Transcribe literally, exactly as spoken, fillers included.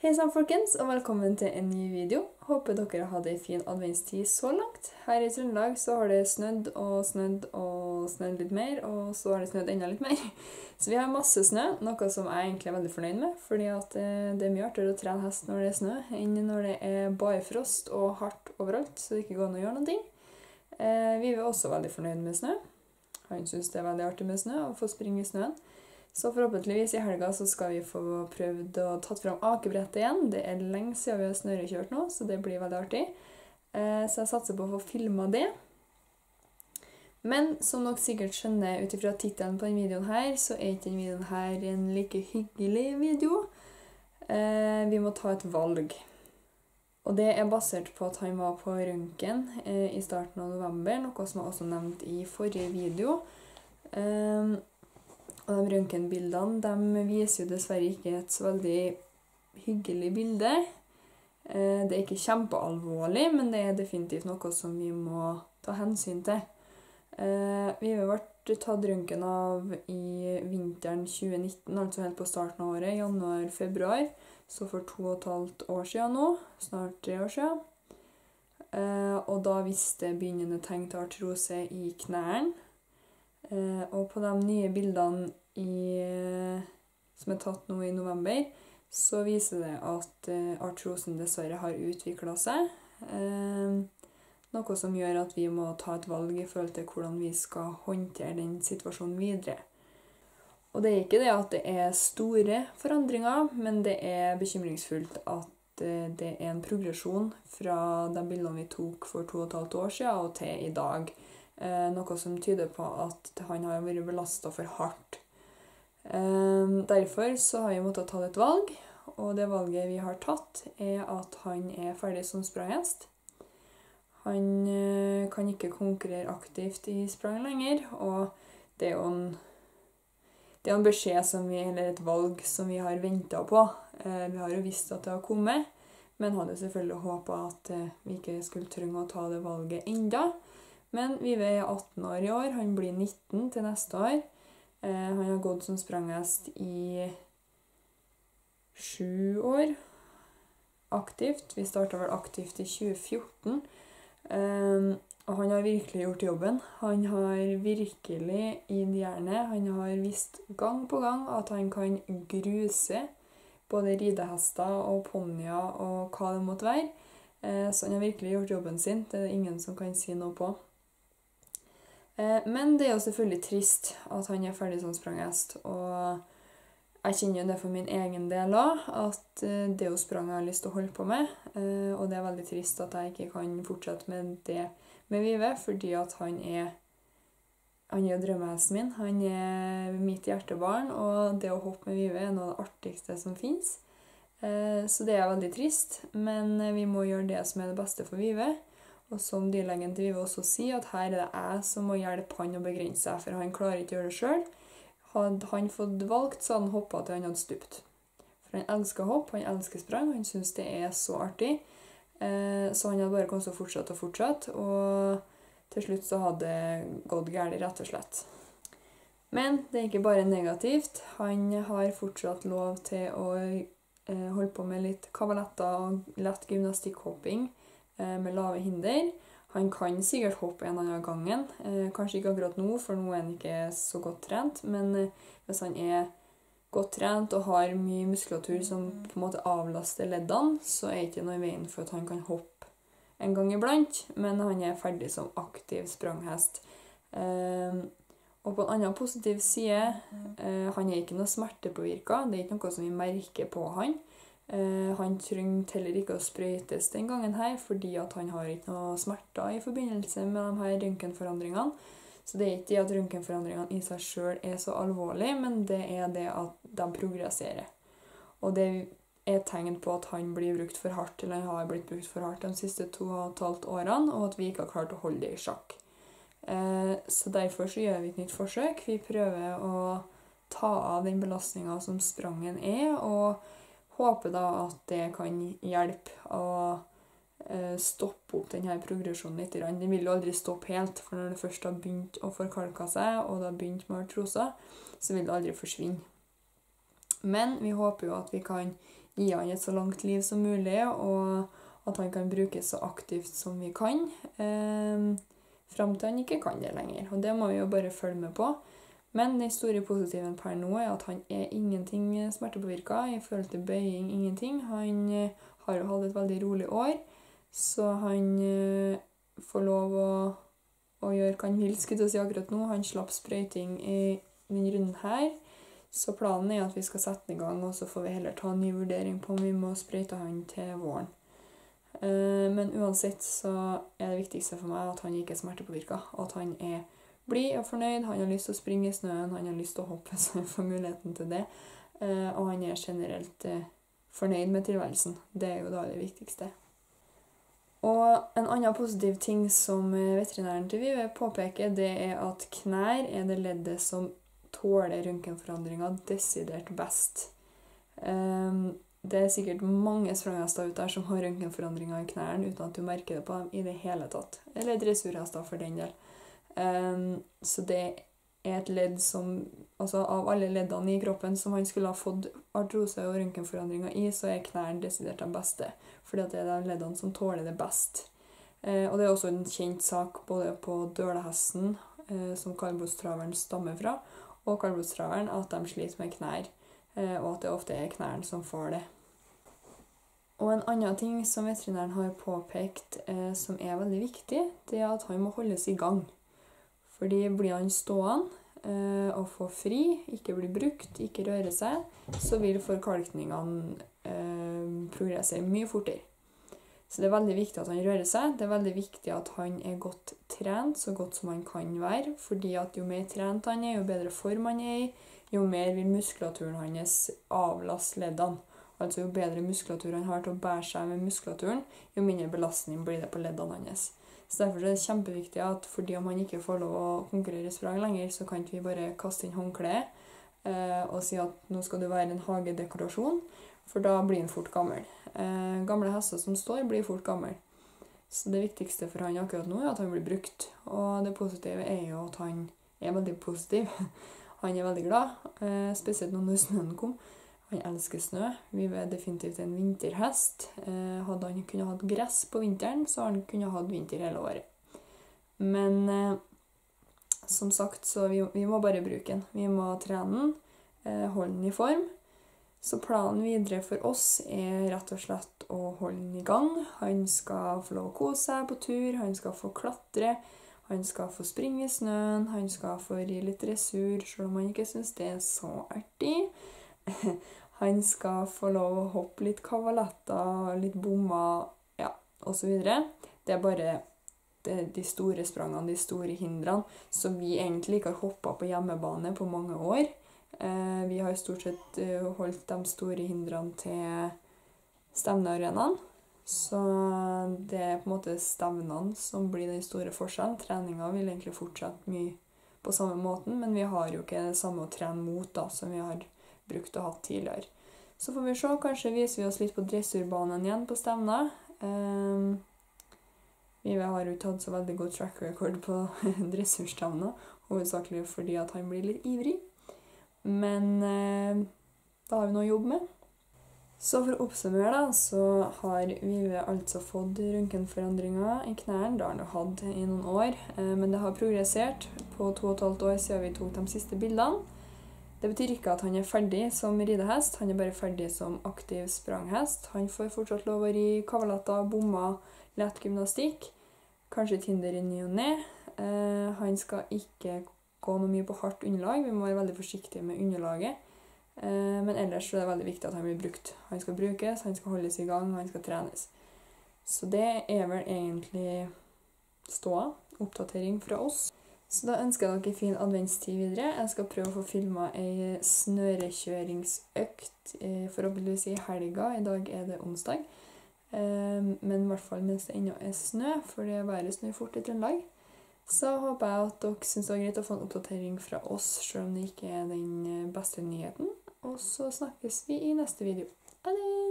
Hei sann folkens, og velkommen til en ny video. Håper dere har hatt en fin adventstid så langt. Her i Trøndelag så har det snødd og snødd og snødd litt mer, og så har det snødd enda litt mer. Så vi har masse snø, noe som jeg egentlig er veldig fornøyd med, fordi at det er mye artigere å trene hest når det er snø, enn når det er bare frost og hardt overalt, så det ikke går an å gjøre noe. Vi er også veldig fornøyd med snø. Han synes det er veldig artig med snø, å få springe i snøen. Så forhåpentligvis i helga så skal vi få prøvd å tatt frem akebrettet igjen. Det er lenge siden vi har snørekjørt nå, så det blir veldig artig. Så jeg satser på å få filmet det. Men som dere sikkert skjønner utifra titelen på denne videoen her, så er ikke denne videoen her en like hyggelig video. Vi må ta et valg. Og det er basert på at han var på røntgen i starten av november, noe som jeg også nevnte i forrige video. Og de røntgenbildene, de viser jo dessverre ikke et så veldig hyggelig bilde. Det er ikke kjempealvorlig, men det er definitivt noe som vi må ta hensyn til. Vi har vært tatt røntgen av i vinteren tjue nitten, altså helt på starten av året, januar-februar. Så for to og et halvt år siden nå, snart tre år siden. Og da viste det begynnende tegn til artrose i knærne. Og på de nye bildene i, som er tatt nå i november, så viser det at artrosen dessverre har utviklet seg. Noe som gjør at vi må ta et valg i forhold til hvordan vi skal håndtere den situasjonen videre. Og det er ikke det at det er store forandringer, men det er bekymringsfullt at det er en progresjon fra de bildene vi tok for to og et halvt år siden og til i dag. Noe som tyder på at han har vært belastet for hardt. Derfor så har vi måttet ta et valg, og det valget vi har tatt er at han er ferdig som spranghest. Han kan ikke konkurrere aktivt i sprang lenger, og det er jo en, det er en beskjed som vi, eller et valg som vi har ventet på. Vi har jo visst at det har kommet, men hadde selvfølgelig håpet at vi ikke skulle trenge å ta det valget enda. Men vi er atten år i år, han blir nitten til neste år. Han har gått som spranghest i sju år, aktivt. Vi startet vel aktivt i tjue fjorten, og han har virkelig gjort jobben. Han har virkelig i jernet, han har vist gang på gang at han kan gruse både ridehester og ponyer og hva det måtte være. Så han har virkelig gjort jobben sin, det er ingen som kan si noe på. Men det er jo selvfølgelig trist at han er ferdig som spranghest, og jeg kjenner jo det for min egen del også, at det er jo sprang jeg har lyst til å holde på med, og det er veldig trist at jeg ikke kan fortsette med det med Vive, fordi at han er, han er jo drømmehesten min, han er mitt hjertebarn, og det å hoppe med Vive er noe av det artigste som finnes. Så det er veldig trist, men vi må gjøre det som er det beste for Vive. Og som dyrlegen til Vive også sier, at her er det jeg som må hjelpe han å begrense seg, for han klarer ikke å gjøre det selv. Hadde han fått valgt, så hadde han hoppet til han hadde stupt. For han elsker hopp, han elsker sprang, han synes det er så artig. Så han hadde bare kommet til å fortsette og fortsette, og til slutt så hadde det gått galt rett og slett. Men det er ikke bare negativt, han har fortsatt lov til å holde på med litt kavaletter og lett gymnastikkhopping, med lave hinder. Han kan sikkert hoppe en annen gangen, kanskje ikke akkurat nå, for nå er han ikke så godt trent, men hvis han er godt trent og har mye muskulatur som på en måte avlaster leddene, så er det ikke noe i veien for at han kan hoppe en gang iblant, men han er ferdig som aktiv spranghest. Og på en annen positiv side, han er ikke noe smertepåvirket, det er ikke noe som vi merker på han. Uh, han trengte heller ikke å sprøytes den gangen her, fordi at han har ikke noe smerter i forbindelse med de her røntgenforandringene. Så det er ikke det at røntgenforandringene i seg selv er så alvorlig, men det er det at de progresserer. Og det er tegn på at han blir brukt for hardt, eller han har blitt brukt for hardt de siste to og et halvt årene, og at vi ikke har klart å holde det i sjakk. Uh, så derfor så gjør vi et nytt forsøk. Vi prøver å ta av den belastningen som sprangen er, og håper da at det kan hjelpe å eh, stoppe opp denne progresjonen litt. Den vil jo aldri stoppe helt, for når det først har begynt å forkalke seg, og det har begynt med artroser, så vil det aldri forsvinne. Men vi håper jo at vi kan gi han et så langt liv som mulig, og at han kan brukes så aktivt som vi kan, eh, frem til han ikke kan det lenger. Og det må vi jo bare følge med på. Men den store positiven per nå er at han er ingenting smertepåvirket i forhold til bøying, ingenting. Han eh, har jo hatt et veldig rolig år, så han eh, får lov å, å gjøre hva han vil, skulle jeg si akkurat nå. Han slapp sprøyting i denne runden her, så planen er at vi skal sette den i gang, og så får vi heller ta en ny vurdering på om vi må sprøyte han til våren. Eh, men uansett så er det viktigste for meg at han ikke er smertepåvirket, og at han er blid og fornøyd. Han har lyst til å springe i snøen, han har lyst til å hoppe, så han får muligheten til det. Eh, og han er generelt eh, fornøyd med tilværelsen. Det er jo da det viktigste. Og en annen positiv ting som veterinæren til Vive påpeker, det er at knær er det leddet som tåler røntgenforandringer desidert best. Um, det er sikkert mange spranghester ut der som har røntgenforandringer i knærne uten at du merker det på dem i det hele tatt. Eller dressurhester for den del. Um, så det er et ledd som, altså av alle leddene i kroppen som han skulle ha fått artrose og røntgenforandringer i, så er knærne desidert de beste. Fordi at det er de leddene som tåler det best. Eh, og det er også en kjent sak både på dølehesten, eh, som kaldblodstraveren stammer fra, og kaldblodstraveren, at de sliter med knær, eh, og at det ofte er knærne som får det. Og en annen ting som veterinæren har påpekt, eh, som er veldig viktig, det er at han må holdes i gang. Fordi blir han stående eh, og få fri, ikke bli brukt, ikke røre seg, så vil forkalkningene eh, progressere mye fortere. Så det er veldig viktig at han rører seg. Det er veldig viktig at han er godt trent, så godt som han kan være. Fordi at jo mer trent han er, jo bedre form han er i, jo mer vil muskulaturen hans avlaste leddene. Altså jo bedre muskulatur han har til å bære seg med muskulaturen, jo mindre belastning blir det på leddene hans. Så derfor er det kjempeviktig at fordi om han ikke får lov å konkurrere i sprang lenger, så kan ikke vi bare kaste inn håndkleet eh, og si at nå skal du være en hagedekorasjon, for da blir han fort gammel. Eh, gamle hester som står blir fort gammel. Så det viktigste for han akkurat nå er at han blir brukt. Og det positive er jo at han er veldig positiv. Han er veldig glad, eh, spesielt når snøen kom. Han elsker snø. Vi er definitivt en vinterhest. Eh, hadde han kunnet hatt gress på vinteren, så hadde han kunnet hatt vinter hele året. Men eh, som sagt, så vi, vi må bare bruke den. Vi må trene den, eh, holde den i form. Så planen videre for oss er rett og slett å holde den i gang. Han skal få lov å kose seg på tur, han skal få klatre, han skal få springe i snøen, han skal få ri litt dressur, selv om han ikke synes det er så artig. Han skal få lov å hoppe litt kavaletter, litt bommer, ja, og så videre. Det er bare det, de store sprangene, de store hindrene, som vi egentlig ikke har hoppet på hjemmebane på mange år. Eh, vi har stort sett uh, holdt de store hindrene til stevnearenaen. Så det er på en måte stevnene som blir den store forskjellen. Treningen vil egentlig fortsette mye på samme måten, men vi har jo ikke det samme å trene mot da, som vi har brukt å ha tidligere. Så får vi se, kanskje viser vi oss litt på dressurbanen igjen på stevner. Um, vi har jo ikke hatt så veldig god track record på dressurstevner, hovedsakelig fordi at han blir litt ivrig. Men uh, da har vi noe å jobbe med. Så for å oppsummere da, så har Vive altså fått røntgenforandringer i knærne. Det har han hatt i noen år, uh, men det har progressert på to og et halvt år siden vi tok de siste bildene. Det betyr ikke at han er ferdig som ridehest, han er bare ferdig som aktiv spranghest. Han får fortsatt lov å ri kavaletter, bommer, lett gymnastikk, kanskje Tinder i ny og ne. Eh, han skal ikke gå noe mye på hardt underlag, vi må være veldig forsiktige med underlaget. Eh, men ellers så er det veldig viktig at han blir brukt. Han skal brukes, han skal holdes i gang, han skal trenes. Så det er vel egentlig ståa, oppdatering fra oss. Så da ønsker jeg dere fin adventstid videre. Jeg skal prøve å få filmet en snørekjøringsøkt, eh, forhåpentligvis i helga. I dag er det onsdag. Eh, men i hvert fall mens det ennå er snø, for det er været snø fort i Trøndelag. Så håper jeg at dere synes det var greit å få en oppdatering fra oss, selv om det ikke er den beste nyheten. Og så snakkes vi i neste video. Ha det!